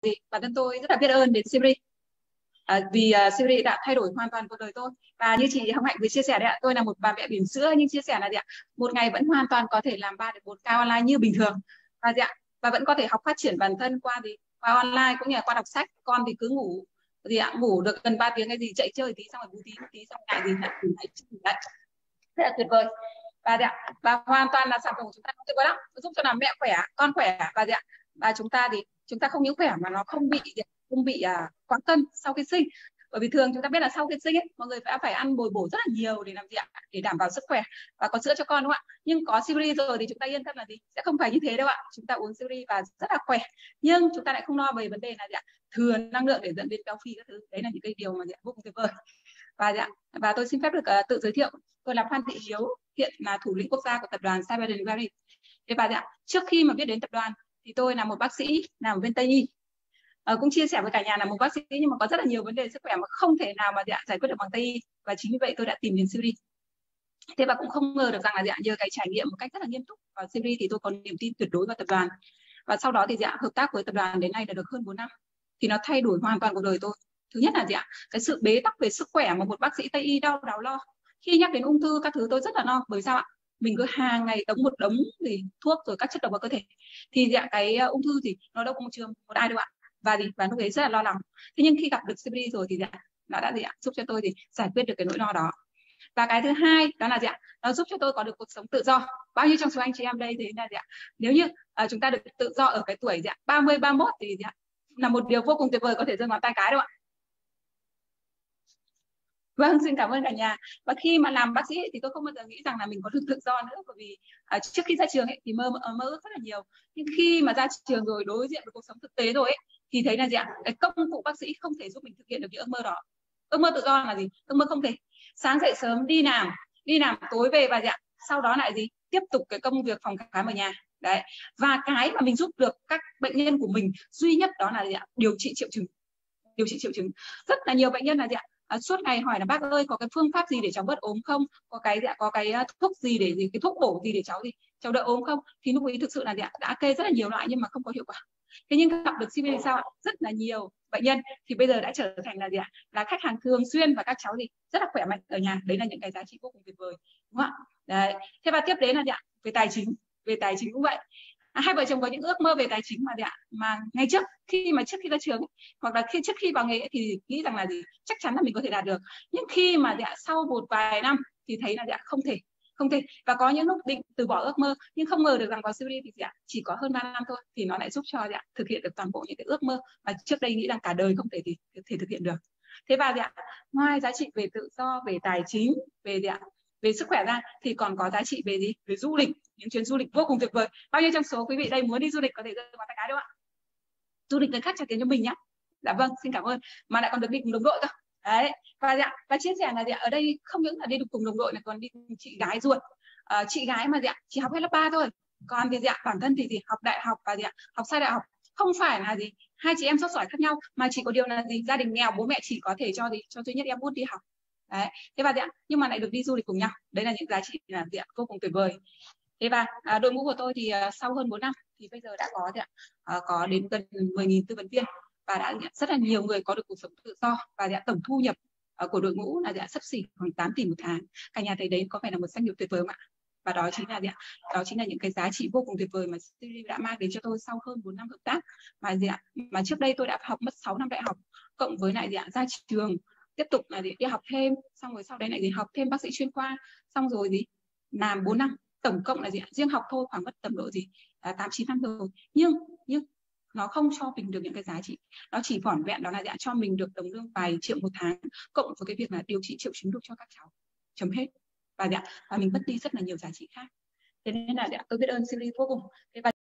gì bản thân tôi rất là biết ơn đến Siri. Vì Siri đã thay đổi hoàn toàn cuộc đời tôi. Và như chị Hồng Hạnh vừa chia sẻ đấy ạ, tôi là một bà mẹ bỉm sữa nhưng chia sẻ là gì ạ, một ngày vẫn hoàn toàn có thể làm 3 đến 4 ca online như bình thường. Và gì ạ, và vẫn có thể học phát triển bản thân qua qua online cũng như là qua đọc sách. Con thì cứ ngủ gì ạ, ngủ được gần 3 tiếng cái gì, chạy chơi tí xong rồi bú tí một tí xong lại gì lại đấy, rất là tuyệt vời. Và ạ, và hoàn toàn là sản phẩm của chúng ta tuyệt vời lắm, giúp cho làm mẹ khỏe, con khỏe. Và ạ, và chúng ta thì chúng ta không những khỏe mà nó không bị quá cân sau khi sinh. Bởi vì thường chúng ta biết là sau khi sinh ấy, mọi người phải ăn bồi bổ rất là nhiều để làm gì ạ, để đảm bảo sức khỏe và có sữa cho con, đúng không ạ? Nhưng có Siri rồi thì chúng ta yên tâm là gì, sẽ không phải như thế đâu ạ. Chúng ta uống Siri và rất là khỏe, nhưng chúng ta lại không lo về vấn đề là gì ạ, thừa năng lượng để dẫn đến béo phì các thứ. Đấy là những cái điều mà vô cùng tuyệt vời. Và tôi xin phép được tự giới thiệu, tôi là Phan Thị Hiếu, hiện là thủ lĩnh quốc gia của tập đoàn Cyber Delivery. Trước khi mà biết đến tập đoàn thì tôi là một bác sĩ làm ở bên Tây Y. Cũng chia sẻ với cả nhà là một bác sĩ nhưng mà có rất là nhiều vấn đề sức khỏe mà không thể nào mà giải quyết được bằng Tây Y, và chính vì vậy tôi đã tìm đến Siri. Thế và cũng không ngờ được rằng là nhờ cái trải nghiệm một cách rất là nghiêm túc vào Siri thì tôi có niềm tin tuyệt đối vào tập đoàn. Và sau đó thì hợp tác với tập đoàn đến nay đã được hơn 4 năm, thì nó thay đổi hoàn toàn cuộc đời tôi. Thứ nhất là cái sự bế tắc về sức khỏe mà một bác sĩ Tây Y đau lo. Khi nhắc đến ung thư các thứ tôi rất là lo, bởi sao ạ? Mình cứ hàng ngày đống một đống thì thuốc rồi các chất độc vào cơ thể, thì cái ung thư thì nó đâu có một trường một ai đâu ạ. Và lúc ấy rất là lo lắng. Thế nhưng khi gặp được Siri rồi thì nó đã giúp cho tôi thì giải quyết được cái nỗi lo đó. Và cái thứ hai đó là nó giúp cho tôi có được cuộc sống tự do. Bao nhiêu trong số anh chị em đây thì là nếu như chúng ta được tự do ở cái tuổi 30 31 thì là một điều vô cùng tuyệt vời, có thể giơ ngón tay cái đâu ạ. Vâng, xin cảm ơn cả nhà. Và khi mà làm bác sĩ thì tôi không bao giờ nghĩ rằng là mình có được tự do nữa, bởi vì trước khi ra trường thì mơ ước rất là nhiều. Nhưng khi mà ra trường rồi, đối diện với cuộc sống thực tế rồi thì thấy là cái công cụ bác sĩ không thể giúp mình thực hiện được những ước mơ đó. Ước mơ tự do là gì? Ước mơ không thể. Sáng dậy sớm đi làm tối về, và sau đó lại tiếp tục cái công việc phòng khám ở nhà. Đấy. Và cái mà mình giúp được các bệnh nhân của mình duy nhất đó là điều trị triệu chứng. Rất là nhiều bệnh nhân là suốt ngày hỏi là bác ơi có cái phương pháp gì để cháu bớt ốm không, có cái thuốc gì để cái thuốc bổ gì để cháu đỡ ốm không. Thì lúc ấy thực sự là đã kê rất là nhiều loại nhưng mà không có hiệu quả. Thế nhưng gặp được Siri sao ạ? Rất là nhiều bệnh nhân thì bây giờ đã trở thành là khách hàng thường xuyên, và các cháu rất là khỏe mạnh ở nhà. Đấy là những cái giá trị vô cùng tuyệt vời, đúng không ạ? Đấy. Thế và tiếp đến là về tài chính cũng vậy. Hai vợ chồng có những ước mơ về tài chính mà ngày trước khi ra trường hoặc là trước khi vào nghề thì nghĩ rằng là chắc chắn là mình có thể đạt được. Nhưng khi mà sau một vài năm thì thấy là không thể. Và có những lúc định từ bỏ ước mơ, nhưng không ngờ được rằng vào Siri thì chỉ có hơn 3 năm thôi thì nó lại giúp cho thực hiện được toàn bộ những cái ước mơ mà trước đây nghĩ rằng cả đời không thể thực hiện được. Thế và ngoài giá trị về tự do, về tài chính, về sức khỏe ra thì còn có giá trị về về du lịch, những chuyến du lịch vô cùng tuyệt vời. Bao nhiêu trong số quý vị đây muốn đi du lịch có thể giơ ngón tay cái đâu ạ? Du lịch người khác trả tiền cho mình nhá. Dạ vâng, xin cảm ơn. Mà lại còn được đi cùng đồng đội cơ. Đấy. Và chia sẻ là ở đây không những là đi được cùng đồng đội này, còn đi cùng chị gái ruột. Chị gái mà chỉ học hết lớp 3 thôi. Còn thì bản thân thì học đại học và học sai đại học. Không phải là hai chị em sốt giỏi khác nhau, mà chỉ có điều là gia đình nghèo, bố mẹ chỉ có thể cho duy nhất em út đi học. Đấy. Thế và nhưng mà lại được đi du lịch cùng nhau. Đấy là những giá trị là vô cùng tuyệt vời. Thế và đội ngũ của tôi thì sau hơn 4 năm thì bây giờ đã có đến gần 10.000 tư vấn viên, và đã rất là nhiều người có được cuộc sống tự do, và tổng thu nhập của đội ngũ là xấp xỉ khoảng 8 tỷ một tháng. Cả nhà thấy đấy có phải là một doanh nghiệp tuyệt vời không ạ? Và đó chính là những cái giá trị vô cùng tuyệt vời mà Siri đã mang đến cho tôi sau hơn 4 năm hợp tác. Mà trước đây tôi đã học mất 6 năm đại học, cộng với lại ra trường tiếp tục là đi học thêm, xong rồi sau đấy lại học thêm bác sĩ chuyên khoa, xong rồi làm 4 năm. Tổng cộng là riêng học thôi khoảng mất tầm độ 8-9 năm rồi. Nhưng nó không cho mình được những cái giá trị. Nó chỉ vỏn vẹn đó là cho mình được đồng lương vài triệu một tháng, cộng với cái việc là điều trị triệu chứng được cho các cháu. Chấm hết. Và mình mất đi rất là nhiều giá trị khác. Thế nên là tôi biết ơn Siri vô cùng.